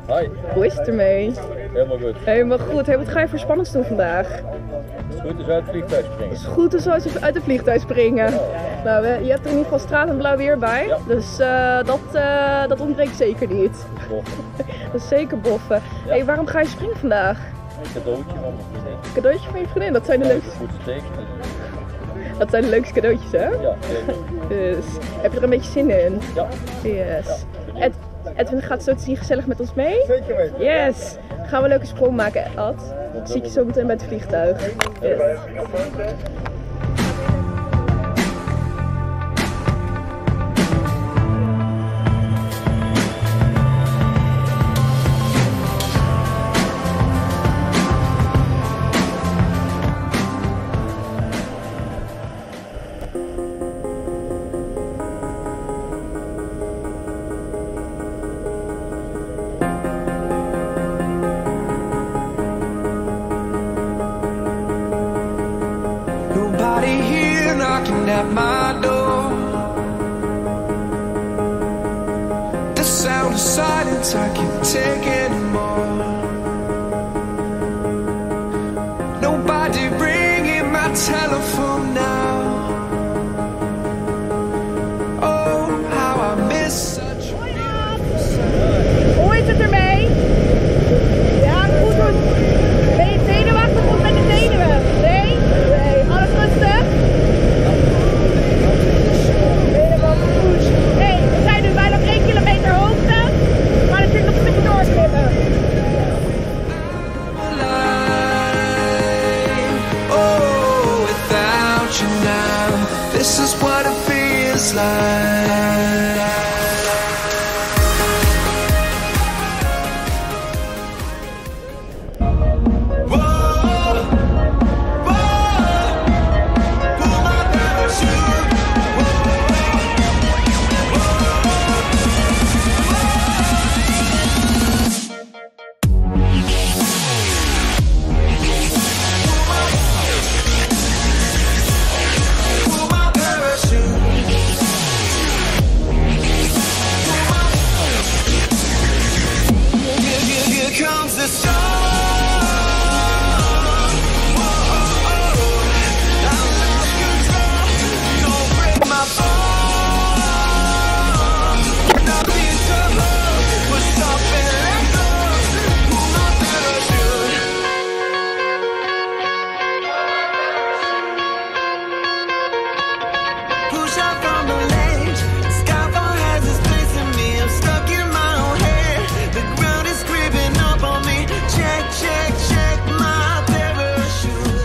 Hi. Hoe is het ermee? Helemaal goed. Helemaal goed. Hey, wat ga je voor spannends doen vandaag? Het is goed als uit het vliegtuig springen. Het is goed als we uit het vliegtuig springen. Nou, je hebt er in ieder geval stralend blauw weer bij. Ja. Dus dat ontbreekt zeker niet. Boffen. Dat is zeker boffen. Ja. Hey, waarom ga je springen vandaag? Een cadeautje van mijn vriendin. Cadeautje van je vriendin, dat zijn de leukste. Goed steek. Dat zijn de leukste cadeautjes, hè? Ja, zeker. Dus heb je er een beetje zin in? Ja. Yes. Ja. Edwin gaat zo te zien gezellig met ons mee? Zeker weten. Yes. Gaan we een leuke sprong maken, Ad? Zie ik je zo meteen bij het vliegtuig. Yes. Nobody here knocking at my door. The sound of silence, I can't take anymore. Nobody ringing my telephone now. Oh, how I miss such. Hoe is het ermee? Ja, goed hoor. Ben je zenuwachtig of met de zenuwen? Nee? Nee. Alles rustig? Helemaal goed. Hey, we zijn nu bijna op 1 kilometer hoogte. Maar natuurlijk nog een beetje doorklimmen. Oh, without you now, this is what it feels like. Comes the sun. I lost control. Don't break my bones. Nothing to hold. We're stopping like those. Pull my parachute. Push out from the ledge. Skyfall has its place in me. I'm stuck in my own head. The ground is creeping up on me. Check, check, check my parachute.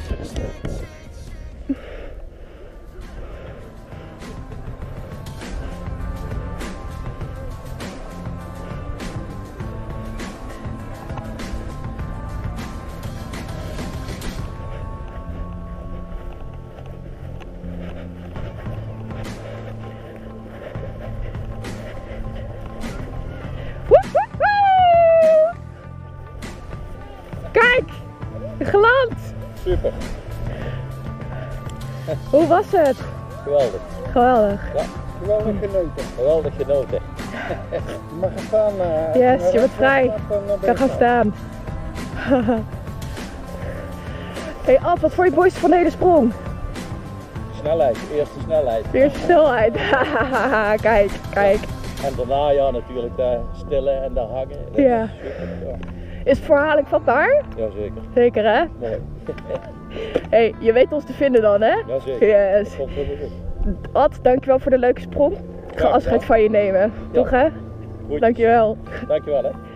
Woehoehoe! Kijk! Geland! Super. Hoe was het? Geweldig. Geweldig. Ja, geweldig genoten. Geweldig genoten. Je mag gaan staan. Yes, je bent vrij. Ik kan gaan staan. Hey Ad, wat vond je het mooiste van de hele sprong? Snelheid, eerste snelheid. Eerste snelheid. Kijk, kijk. En daarna ja natuurlijk daar stillen en daar hangen. Dat Ja. is super, ja. Is het verhaal vatbaar? Jazeker. Zeker hè? Mooi. Hey, je weet ons te vinden dan hè? Jazeker. Yes. Dat komt helemaal goed. Ad, dankjewel voor de leuke sprong. Ik ga Ja, afscheid ja. van je nemen. Toch hè? Goed. Dankjewel. Dankjewel hè.